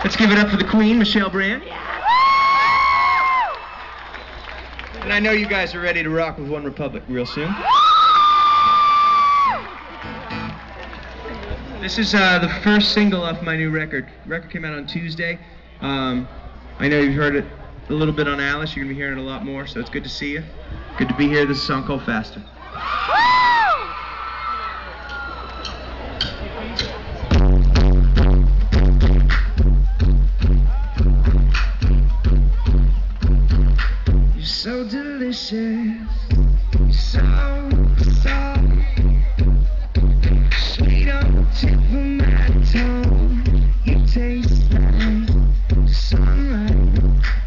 Let's give it up for the Queen, Michelle Brand. And I know you guys are ready to rock with One Republic real soon. This is the first single off my new record. The record came out on Tuesday. I know you've heard it a little bit on Alice. You're going to be hearing it a lot more, so it's good to see you. Good to be here. This is a song called Faster. You're so delicious, so soft, sweet on the tip of my tongue. You taste like the sunlight,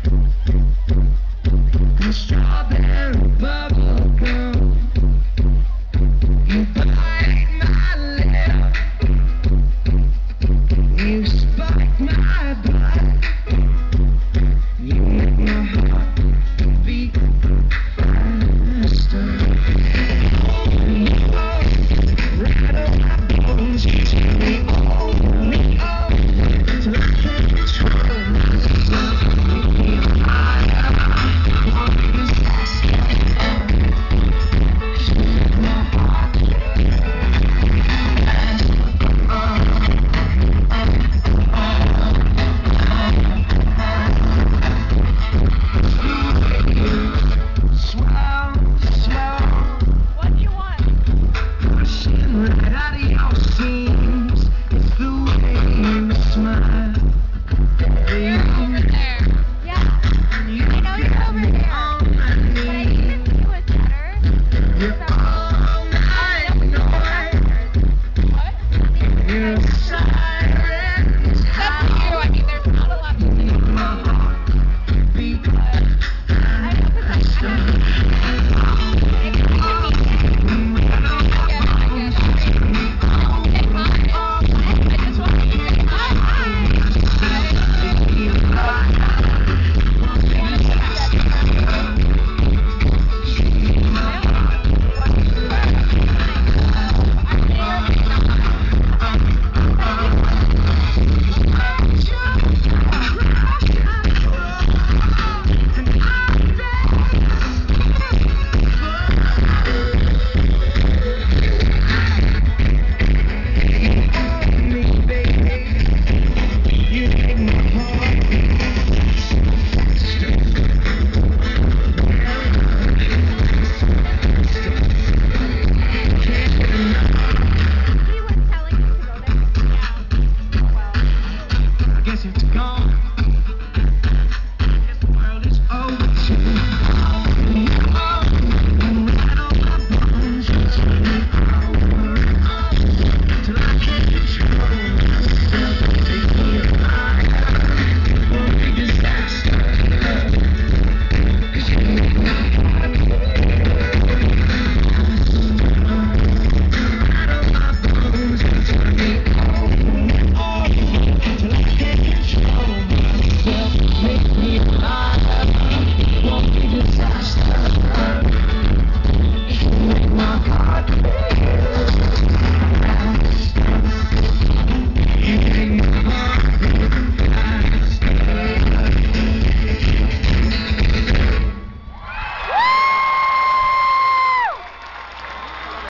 the strawberry bubble gum. You bite my lip, you spike my blood.